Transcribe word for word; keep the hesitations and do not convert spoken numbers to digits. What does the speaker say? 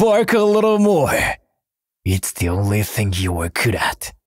work a little more. It's the only thing you were good at.